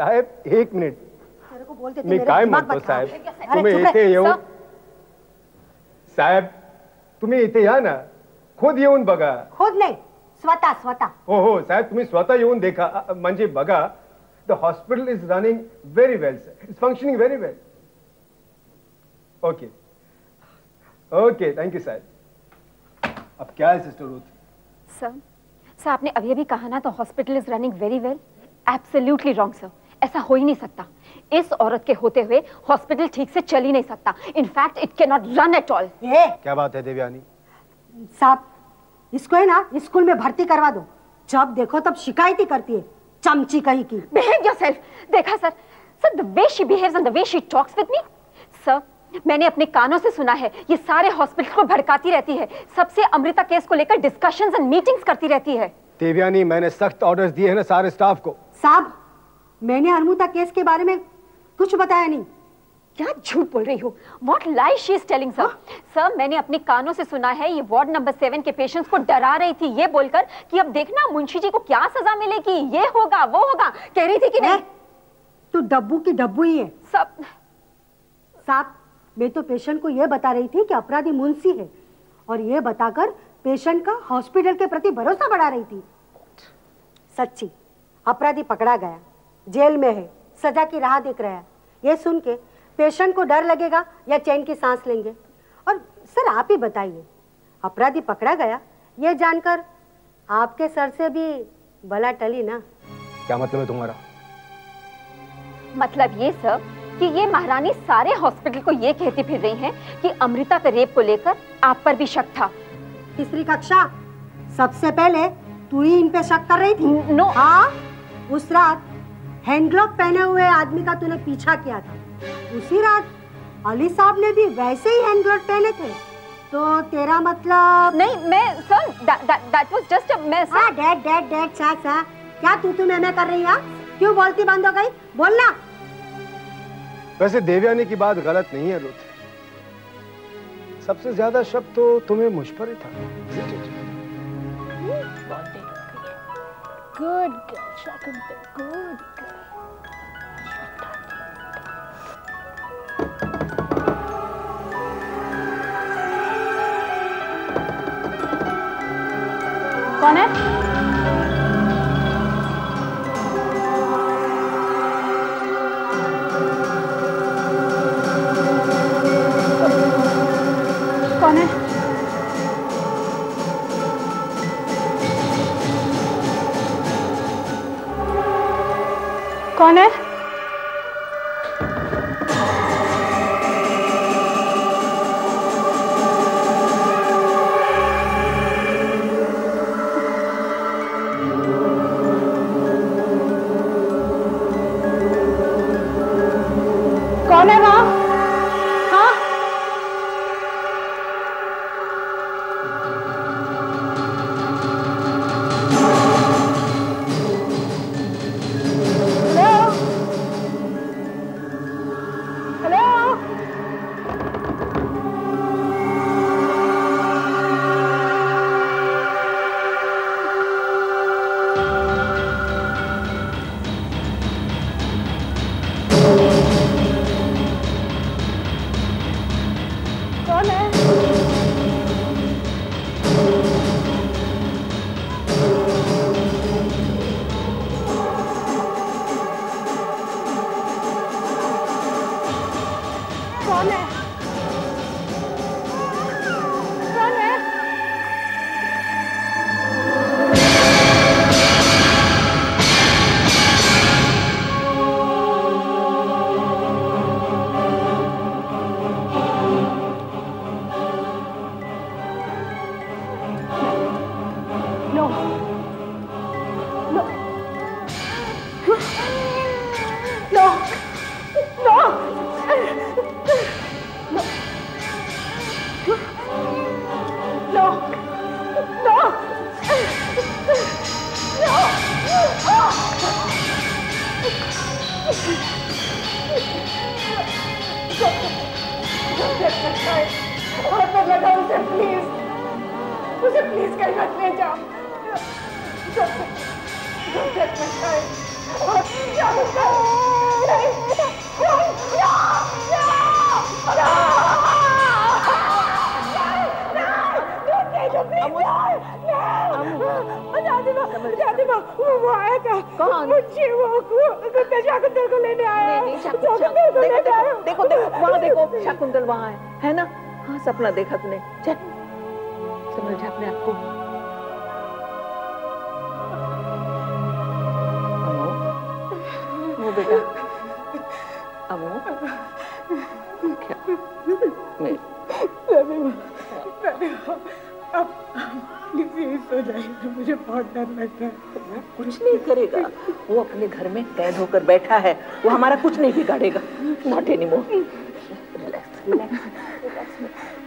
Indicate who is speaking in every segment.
Speaker 1: साहेब एक मिनिट
Speaker 2: तेरे को बोलते
Speaker 1: मी काय म्हणतो साहेब, तुम्ही इथे येऊन साहेब तुम्ही इथे या ना, खुद येऊन बघा.
Speaker 2: खुद नाही, स्वतः स्वतः.
Speaker 1: हो हो साहेब, तुम्ही स्वतः येऊन देखा, म्हणजे बघा. The hospital is running very well sir, it's functioning very well. Okay okay, thank you साहब. अब क्या है सिस्टर रूथ?
Speaker 3: सर आपने अभी अभी कहा ना, तो hospital is running very well. Absolutely wrong sir, ऐसा हो ही नहीं सकता. इस औरत के होते हुए हॉस्पिटल ठीक से चल ही नहीं सकता. In fact it can not run at all.
Speaker 1: क्या बात है देवयानी?
Speaker 2: साहब इसको है ना स्कूल में भर्ती करवा दो. जब देखो तब शिकायत ही करती है, चमची कहीं की.
Speaker 3: Behave yourself. देखा sir, the way she behaves and the way she talks with me. Sir मैंने अपने कानों से सुना है, ये सारे हॉस्पिटल को भड़काती रहती है, सबसे अमृता केस को लेकर डिस्कशंस एंड मीटिंग्स करती रहती है.
Speaker 1: देवयानी मैंने सख्त ऑर्डर्स दिए हैं ना सारे स्टाफ को.
Speaker 2: साहब मैंने अमृता केस के बारे में कुछ बताया नहीं.
Speaker 3: क्या झूठ बोल रही हो? What lie she is telling sir? Sir मैंने अपने कानों से सुना है, ये वार्ड नंबर 7 के पेशेंट्स को डरा रही थी, ये बोलकर कि अब देखना मुंशी जी को क्या सजा मिलेगी, ये होगा वो होगा. कह रही थी कि नहीं?
Speaker 2: तू डब्बू की डब्बू ही है. साहब मैं तो पेशेंट को यह बता रही थी कि अपराधी मुंशी है, और यह बताकर पेशेंट का हॉस्पिटल के प्रति भरोसा बढ़ा रही थी. सच्ची अपराधी पकड़ा गया, जेल में है, सजा की राह देख रहा है. ये सुन के पेशेंट को डर लगेगा या चैन की सांस लेंगे? और सर आप ही बताइए, अपराधी पकड़ा गया ये जानकर आपके सर से भी बला टली ना?
Speaker 1: क्या मतलब है तुम्हारा?
Speaker 3: मतलब ये सर कि ये महारानी सारे हॉस्पिटल को ये कहती फिर रही हैं कि अमृता के रेप को लेकर आप पर भी शक था.
Speaker 2: तीसरी कक्षा सबसे पहले तू ही इन पे शक कर रही थी.
Speaker 3: नो.
Speaker 2: हाँ उस रात हैंड ग्लोव पहने हुए आदमी का तूने पीछा किया था. उसी रात अली साहब ने भी वैसे ही हैंड ग्लोव पहने थे. तो तेरा मतलब?
Speaker 3: नहीं मैं सर दैट वाज जस्ट मैं सर.
Speaker 2: डैड सा क्या तू मैं कर रही है? क्यों बोलती बंद हो गई? बोलना.
Speaker 1: वैसे देवयानी की बात गलत नहीं है रूथ, सबसे ज्यादा शक तो तुम्हें मुझ पर ही था.
Speaker 4: Good good. कौन है? कौन है? कौन है? कौन है वहाँ? हाँ? Don't let me die. वो आया था। कौन? मुझे वो शाकुंतल को लेने आया।
Speaker 5: देखो वहाँ देखो, शाकुंतल वहाँ है ना? हाँ, सपना देखा तूने। चल समझ अपने आप को। अमो बेटा, अमो क्या?
Speaker 4: अब प्लीज यही सो जाइए, मुझे बहुत डर लग रहा है।
Speaker 5: कुछ नहीं करेगा, वो अपने घर में कैद होकर बैठा है, वो हमारा कुछ नहीं बिगाड़ेगा। Not anymore. Relax relax relax.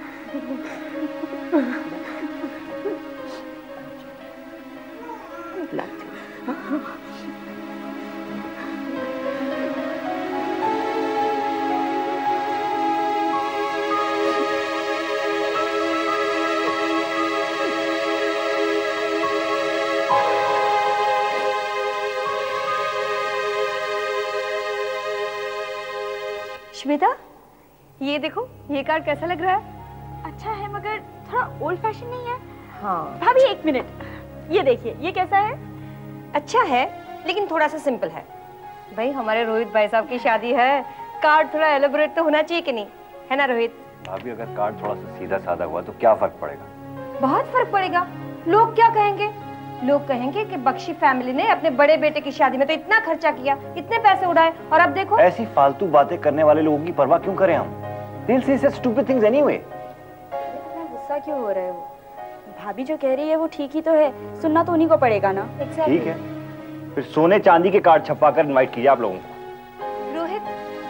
Speaker 3: Shweta, ये देखो, ये कार्ड कैसा लग रहा है? अच्छा है मगर थोड़ा ओल्ड फैशन नहीं है?
Speaker 5: हाँ
Speaker 3: भाभी एक मिनट, ये देखिए, ये कैसा है?
Speaker 6: अच्छा है लेकिन थोड़ा सा सिंपल है। भाई हमारे रोहित भाई साहब की शादी है, कार्ड थोड़ा एलेबोरेट तो होना चाहिए कि नहीं, है ना रोहित?
Speaker 7: भाभी अगर कार्ड थोड़ा सा सीधा साधा हुआ तो क्या फर्क पड़ेगा?
Speaker 6: बहुत फर्क पड़ेगा। लोग क्या कहेंगे? लोग कहेंगे कि बख्शी फैमिली ने अपने बड़े बेटे की शादी में तो इतना खर्चा किया, इतने पैसे उड़ाए, और अब देखो।
Speaker 7: ऐसी फालतू बातें करने वाले लोगों की परवाह क्यों करें हम? They'll say such stupid things anyway.
Speaker 3: गुस्सा क्यों हो रहे हो? भाभी जो कह रही है वो ठीक ही तो है, सुनना तो उन्हीं को पड़ेगा ना।
Speaker 7: ठीक है, फिर सोने चांदी के कार्ड छपवाकर इनवाइट कीजिए आप लोगों को।
Speaker 6: रोहित,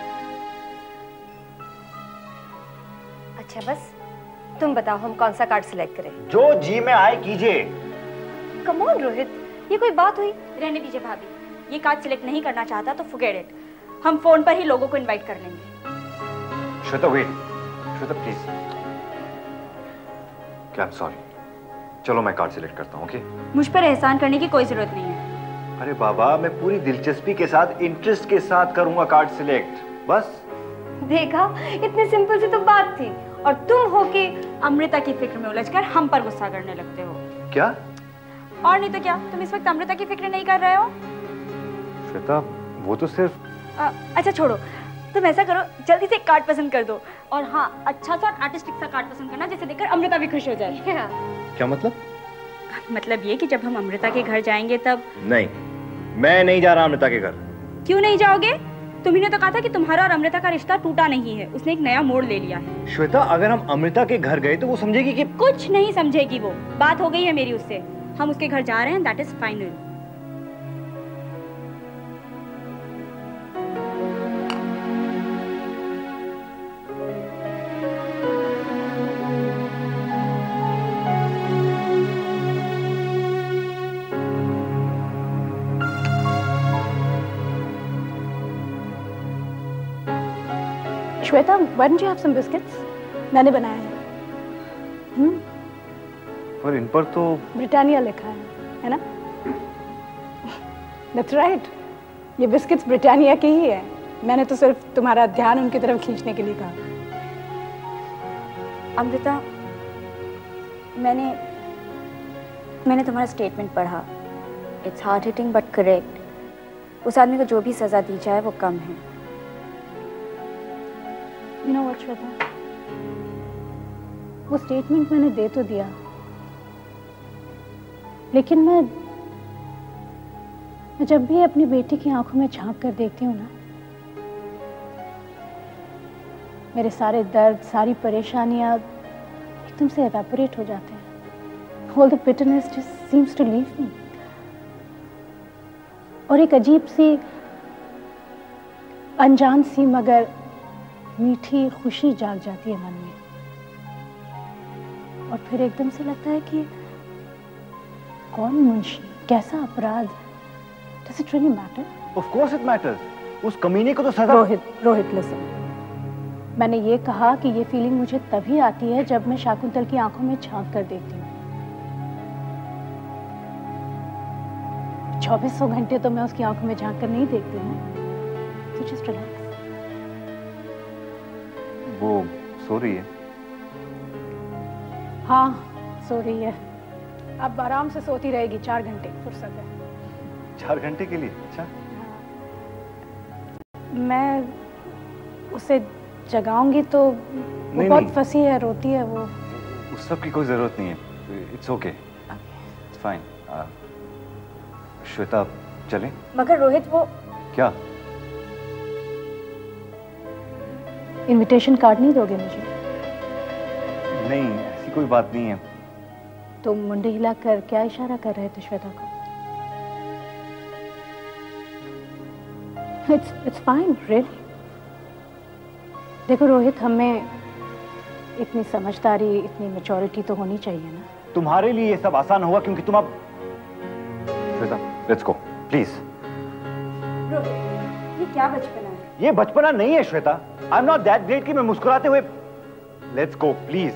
Speaker 6: अच्छा बस तुम बताओ हम कौन सा कार्ड सिलेक्ट करें?
Speaker 7: जो जी में आए कीजिए।
Speaker 6: कम ऑन रोहित, ये कोई बात हुई?
Speaker 3: रहने दीजिए भाभी, ये कार्ड सिलेक्ट नहीं करना चाहता तो फॉरगेट इट, हम फोन पर ही लोगों को इनवाइट कर लेंगे।
Speaker 7: Shweta wait, Shweta please. क्या? I am sorry. चलो मैं कार्ड सिलेक्ट करता हूँ, ओके?
Speaker 3: मुझ पर एहसान करने की कोई जरूरत नहीं है।
Speaker 7: अरे बाबा, मैं पूरी दिलचस्पी के साथ, इंटरेस्ट के साथ करूंगा कार्ड सिलेक्ट, बस।
Speaker 3: देखा, इतनी सिंपल सी तो बात थी, और तुम हो कि अमृता की फिक्र में उलझकर हम पर गुस्सा करने लगते हो।
Speaker 7: क्या?
Speaker 3: और नहीं तो क्या, तुम इस वक्त अमृता की फिक्र नहीं कर रहे हो?
Speaker 7: श्वेता, वो तो सिर्फ
Speaker 3: अच्छा छोड़ो, तुम ऐसा करो, जल्दी से एक कार्ड पसंद कर दो, और हाँ, अच्छा सा आर्टिस्टिक सा कार्ड पसंद करना जिसे देखकर अमृता भी खुश हो जाए।
Speaker 7: क्या मतलब?
Speaker 3: मतलब ये कि जब हम अमृता के घर जाएंगे तब।
Speaker 7: नहीं, मैं नहीं जा रहा अमृता के घर।
Speaker 3: क्यों नहीं जाओगे? तुम्ही ने तो कहा था कि तुम्हारा और अमृता का रिश्ता टूटा नहीं है, उसने एक नया मोड़ ले लिया है।
Speaker 7: श्वेता, अगर हम अमृता के घर गए तो वो समझेगी कि
Speaker 3: कुछ नहीं समझेगी, वो बात हो गई है मेरी उससे, हम उसके घर जा रहे हैं, that is final.
Speaker 4: Shweta, why don't you have some biscuits? मैंने बनाया है।
Speaker 7: पर इन पर तो
Speaker 4: ब्रिटानिया लिखा है ना? That's right. ये बिस्किट्स ब्रिटानिया के ही है। मैंने तो सिर्फ तुम्हारा ध्यान उनकी तरफ खींचने के लिए कहा।
Speaker 3: अमृता, मैंने तुम्हारा स्टेटमेंट पढ़ा। It's hard hitting but correct. उस आदमी को जो भी सजा दी जाए वो कम है।
Speaker 4: You know what, Shweta? वो स्टेटमेंट मैंने दे तो दिया, लेकिन मैं जब भी अपनी बेटी की आंखों में झांक कर देखती हूँ ना, मेरे सारे दर्द, सारी परेशानियां एकदम से एवेपोरेट हो जाते हैं। All the bitterness just seems to leave me. और एक अजीब सी, अनजान सी मगर मीठी खुशी जाग जाती है मन में, और फिर एकदम से लगता है कि कौन मुंशी, कैसा अपराध? Does it really matter?
Speaker 7: Of course it matters. उस कमीने को तो सजा।
Speaker 4: रोहित listen. मैंने ये कहा कि ये फीलिंग मुझे तभी आती है जब मैं शाकुंतल की आंखों में झांक कर देखती हूँ। 2400 घंटे तो मैं उसकी आंखों में झांक कर नहीं देखती हूँ। So just relax.
Speaker 7: वो सो रही है?
Speaker 4: हाँ, सो रही है। अब आराम से सोती रहेगी, 4 घंटे फुर्सत है।
Speaker 7: 4 घंटे के लिए? अच्छा।
Speaker 4: मैं उसे जगाऊंगी तो वो बहुत फंसी है, रोती है वो।
Speaker 7: उस सब की कोई जरूरत नहीं है। It's okay, it's fine. Shweta चलें?
Speaker 6: मगर रोहित वो
Speaker 7: क्या?
Speaker 4: इनविटेशन कार्ड नहीं दोगे मुझे?
Speaker 7: नहीं, ऐसी कोई बात नहीं है।
Speaker 4: तुम मुंडे हिलाकर क्या इशारा कर रहे थे श्वेता को? It's fine, really. देखो रोहित, हमें इतनी समझदारी, इतनी मैच्योरिटी तो होनी चाहिए ना।
Speaker 7: तुम्हारे लिए ये सब आसान होगा क्योंकि तुम अब... Shweta, let's go, please.
Speaker 2: Rohit, ये क्या बचपना है?
Speaker 7: ये बचपना नहीं है Shweta. I am not that great कि मैं मुस्कुराते हुए... let's go, please.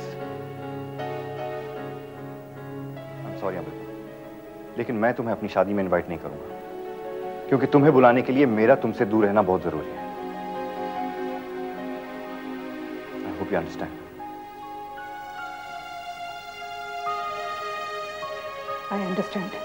Speaker 7: I am sorry Amrita, लेकिन मैं तुम्हें अपनी शादी में इनवाइट नहीं करूंगा क्योंकि तुम्हें बुलाने के लिए मेरा तुमसे दूर रहना बहुत जरूरी है। I hope you understand.
Speaker 4: I understand.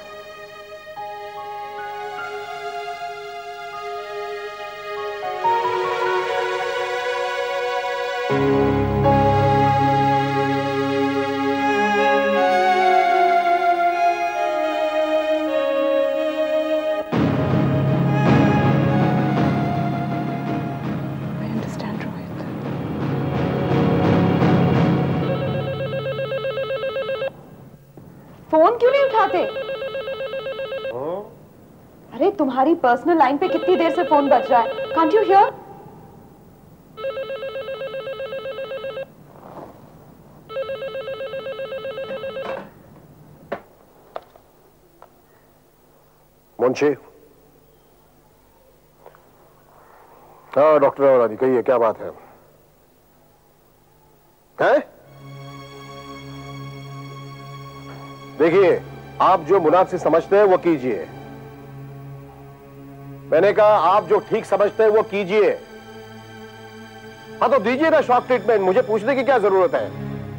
Speaker 6: Phone क्यों नहीं उठाते? अरे तुम्हारी पर्सनल लाइन पे कितनी देर से फोन बज रहा है? Can't you hear?
Speaker 8: मुंशी। हाँ डॉक्टर रानी, कहिए क्या बात है? देखिए, आप जो मुनासिब समझते हैं वो कीजिए। मैंने कहा आप जो ठीक समझते हैं वो कीजिए। हाँ तो दीजिए ना शॉक ट्रीटमेंट, मुझे पूछने की क्या जरूरत है?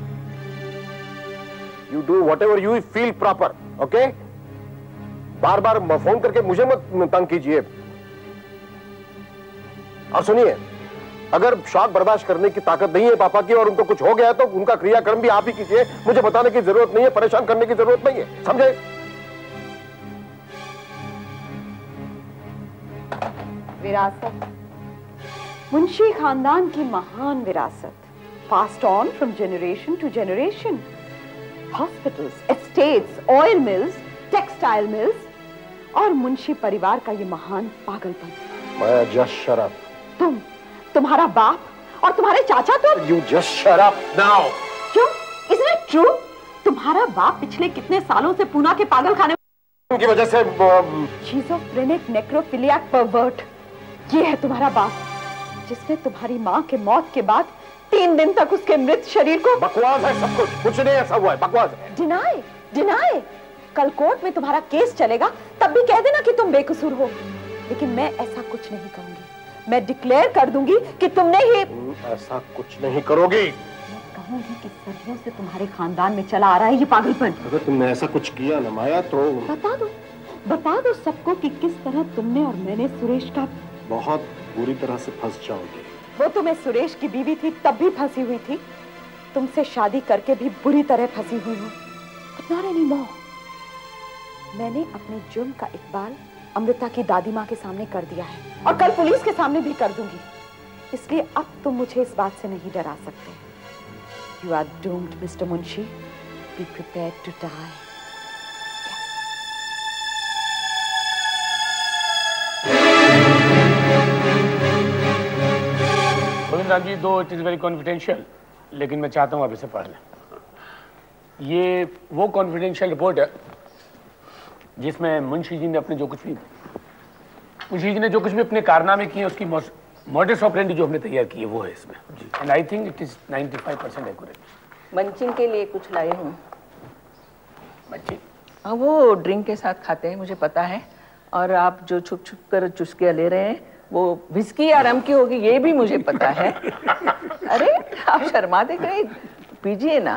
Speaker 8: You do whatever you feel proper, okay? बार बार फोन करके मुझे मत तंग कीजिए। और सुनिए, अगर शॉक बर्दाश्त करने की ताकत नहीं है पापा की और उनको कुछ हो गया तो उनका क्रियाक्रम भी आप ही कीजिए। मुझे बताने की जरूरत नहीं है, परेशान करने की जरूरत नहीं है, समझे?
Speaker 5: विरासत, मुंशी खानदान की महान विरासत, passed on from generation to generation. Hospitals, estates, oil mills, textile mills और मुंशी परिवार का ये महान पागलपन।
Speaker 8: मैं जस्ट शट अप।
Speaker 5: तुम्हारा बाप और तुम्हारे चाचा तो...
Speaker 8: You just shut up now.
Speaker 5: क्यों? Isn't it true? तुम्हारा बाप पिछले कितने सालों से पूना के पागल खाने
Speaker 8: की वजह से
Speaker 5: Schizophrenic necrophiliac pervert, ये है तुम्हारा बाप, जिसने तुम्हारी माँ के मौत के बाद 3 दिन तक उसके मृत शरीर को...
Speaker 8: बकवास है सब कुछ नहीं ऐसा हुआ है, बकवास है।
Speaker 5: डिनाई। कल कोर्ट में तुम्हारा केस चलेगा, तब भी कह देना कि तुम बेकसूर हो, लेकिन मैं ऐसा कुछ नहीं कहूंगी। मैं डिक्लेयर कर दूंगी कि तुमने ही...
Speaker 8: ऐसा कुछ नहीं करोगी।
Speaker 5: मैं कहूंगी कि सदियों से तुम्हारे खानदान में चला आ रहा है ये पागलपन।
Speaker 8: अगर तुमने ऐसा कुछ किया ना माया तो...
Speaker 5: बता दो सबको कि किस तरह तुमने और मैंने सुरेश का...
Speaker 8: बहुत बुरी तरह से फंस जाओगे।
Speaker 5: वो तो मैं सुरेश की बीवी थी तब भी फंसी हुई थी, तुमसे शादी करके भी बुरी तरह फंसी हुई हूँ। But not anymore. मैंने अपने जुर्म का इकबाल अमृता की दादी माँ के सामने कर दिया है और कल पुलिस के सामने भी कर दूंगी, इसलिए अब तुम मुझे इस बात से नहीं डरा सकते। You are doomed, Mr. Munshi. Be prepared to die.
Speaker 9: Govind Ram ji, दो इट इज वेरी कॉन्फिडेंशियल, लेकिन मैं चाहता हूँ आप इसे पढ़ लें। ये वो कॉन्फिडेंशियल रिपोर्ट है जिसमें मुंशी जी ने जो कुछ भी अपने कारनामे किए उसकी मॉडस ऑपरेंडी जो हमने तैयार की है वो है इसमें। And I think it is 95% accurate.
Speaker 5: Munching के लिए कुछ लाई हूँ।
Speaker 9: मंचिंग?
Speaker 5: हाँ, वो ड्रिंक के साथ खाते हैं मुझे पता है, और आप जो छुप छुप कर चुस्कियाँ ले रहे हैं
Speaker 10: वो विस्की या रम की होगी ये भी मुझे पता है। अरे आप शर्मा देख रहे, पीजिए ना।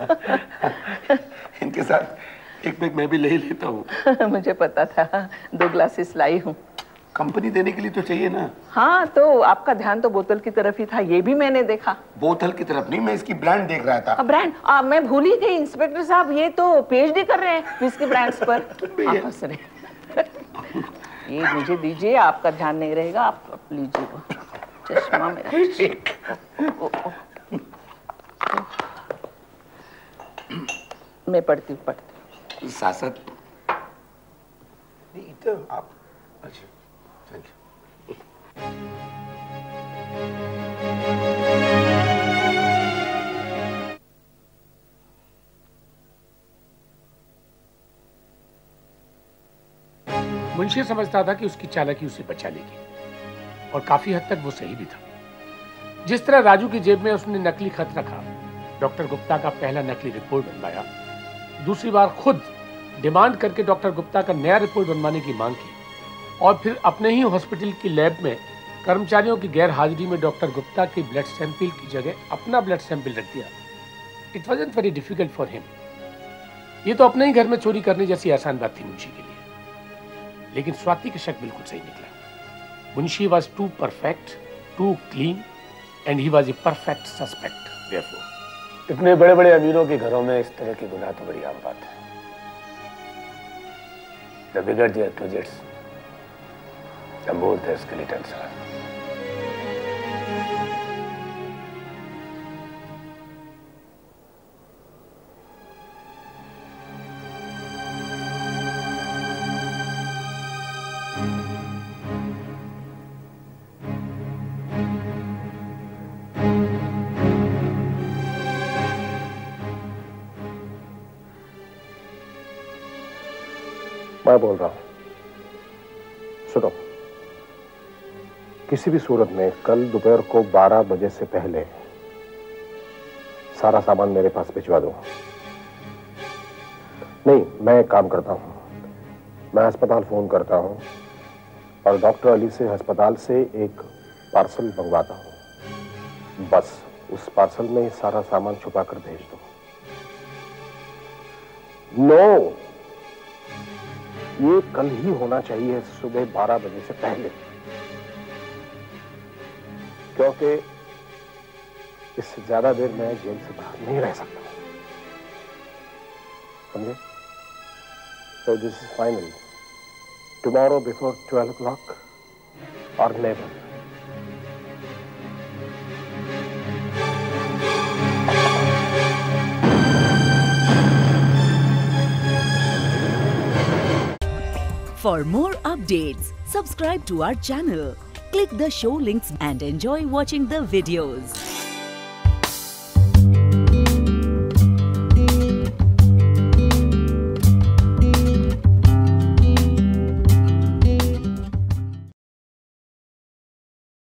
Speaker 9: इनके साथ एक पैक मैं भी ले ही लेता हूँ।
Speaker 10: मुझे पता था, 2 ग्लासेस लाई हूँ।
Speaker 9: कंपनी देने के लिए तो चाहिए ना।
Speaker 10: हाँ, तो आपका ध्यान तो बोतल की तरफ ही था, ये भी मैंने देखा।
Speaker 9: बोतल की तरफ नहीं, मैं इसकी ब्रांड देख रहा था।
Speaker 10: ब्रांड? मैं भूल ही गई इंस्पेक्टर साहब, ये तो पीएचडी कर रहे हैं विस्की ब्रांड्स पर। आप हंस रहे। ये मुझे दीजिए, आपका ध्यान नहीं रहेगा, आप लीजिए वो चश्मा मेरा। मैं पढ़ती हूँ।
Speaker 9: साथ आप अच्छा, थैंक यू। मुंशी समझता था कि उसकी चालाकी उसे बचा लेगी और काफी हद तक वो सही भी था। जिस तरह राजू की जेब में उसने नकली खत रखा, डॉक्टर गुप्ता का पहला नकली रिपोर्ट बनवाया, दूसरी बार खुद डिमांड करके डॉक्टर गुप्ता का नया रिपोर्ट बनवाने की मांग की और फिर अपने ही हॉस्पिटल की लैब में कर्मचारियों की गैर हाजिरी में डॉक्टर गुप्ता के ब्लड सैंपल की जगह अपना ब्लड सैंपल रख दिया। It wasn't very difficult for him. ये तो अपने ही घर में चोरी करने जैसी आसान बात थी मुंशी के लिए। लेकिन स्वाति का शक बिल्कुल सही निकला। Munshi was too perfect, too clean and he was a perfect suspect. Therefore इतने बड़े बड़े अमीरों के घरों में इस तरह की गुनाह तो बड़ी आम बात है। The bigger their projects, the more their skeletons are.
Speaker 8: मैं बोल रहा हूं, सुनो। किसी भी सूरत में कल दोपहर को 12 बजे से पहले सारा सामान मेरे पास भिजवा दो। नहीं, मैं एक काम करता हूं, मैं अस्पताल फोन करता हूं और डॉक्टर अली से अस्पताल से एक पार्सल मंगवाता हूं। बस उस पार्सल में सारा सामान छुपा कर भेज दो। नो, ये कल ही होना चाहिए, सुबह 12 बजे से पहले, क्योंकि इससे ज्यादा देर मैं जेल से बाहर नहीं रह सकता। समझे? So this is final. Tomorrow before 12 o'clock or never.
Speaker 11: For more updates, subscribe to our channel, click the show links and enjoy watching the videos.